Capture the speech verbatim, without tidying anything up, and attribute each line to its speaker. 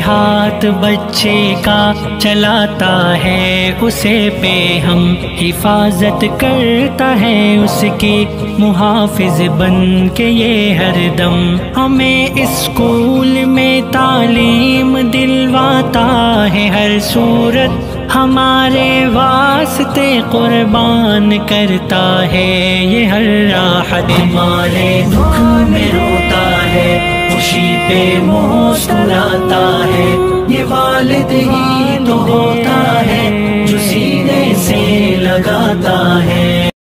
Speaker 1: हाथ बच्चे का चलाता है, उसे पे हम हिफाजत करता है, उसकी मुहाफिज बन के ये हरदम हमें स्कूल में तालीम दिलवाता है। हर सूरत हमारे वास्ते कुर्बान करता है, ये हर राहत हमारे दुख में रोता है, खुशी पे मुस्कुराता है, ये वालिद ही तो होता है जो सीने से लगाता है।